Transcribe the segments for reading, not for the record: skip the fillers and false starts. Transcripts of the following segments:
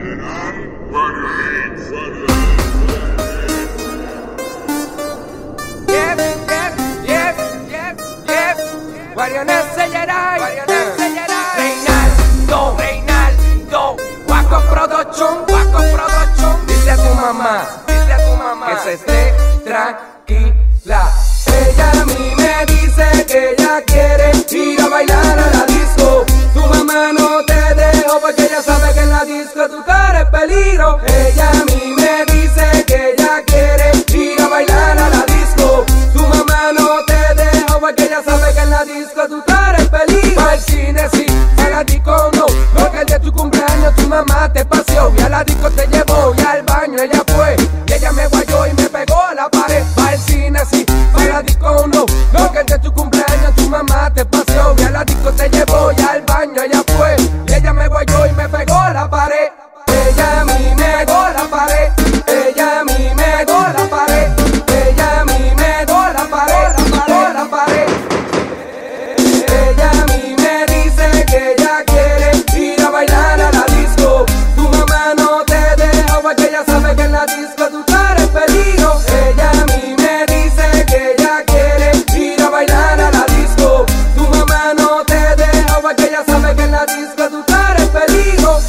Waco Production, dile a tu mamá que se esté tranquila. Ella a mí me dice que ella quiere ir a bailar a la disco. Tu mamá no te dejó porque ella sabe que en la disco tu cara es peligro. Ella a mí me dice que ella quiere ir a bailar a la disco. Tu mamá no te dejó porque ella sabe que en la disco tu cara es peligro. Al cine sí, a la disco no, porque el día de tu cumpleaños tu mamá te paseó y a la disco te llevó y al baño ella fue y ella me guayó y me pegó a la pared. Al cine sí, a la disco no, porque el día de tu cumpleaños tu mamá te paseó y a la disco te llevó y al baño ella fue y ella me guayó y me pegó a la pared. Ella a mí me pegó a la pared. Ella a mí me pegó a la pared. Ella a mí me pegó a la pared, la pared. Ella a mí me dice que ella quiere ir a bailar a la disco. Tu mamá no te dejó porque ella sabe que en la disco tu cara es peligro. Ella a mí me dice que ella quiere ir a bailar a la disco. Tu mamá no te dejó porque ella sabe que en la disco tu cara es peligro.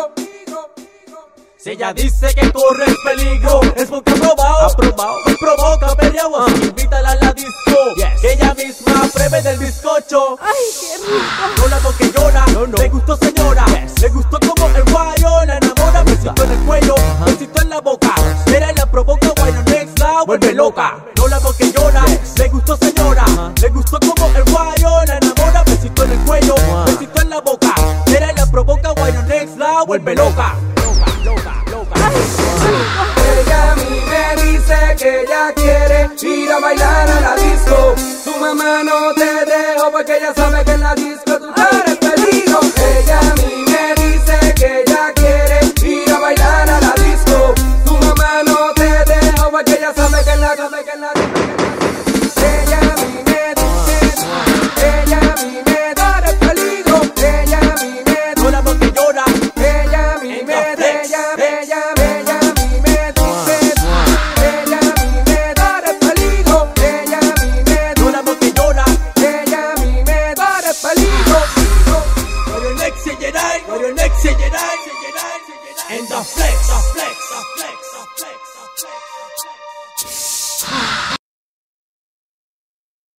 Si ella dice que corre peligro, es porque ha probado y provoca perreado. Así que invítala a la disco, que ella misma pruebe del bizcocho. Ay, qué rico. No la porque llora, le gustó señora, le gustó como el guayo la enamora. Besito en el cuello, besito en la boca, ella la provoca, guayo next la vuelve loca. No la porque llora, le gustó señora, le gustó como el guayo la enamora. Besito en el cuello, besito en la boca, ella la provoca, guayo next la vuelve loca. Ella a mí me dice que ella quiere ir a bailar a la disco. Tu mamá no te dejó porque ella sabe que en la disco tu cara es peligro. Ella a mí me dice que ella quiere ir a bailar a la disco. Tu mamá no te dejó porque ella sabe que en la disco. Ella a mí me dice, ella a mí me da el peligro. Ella a mí me no la porque llora, ella a mí me and the flex.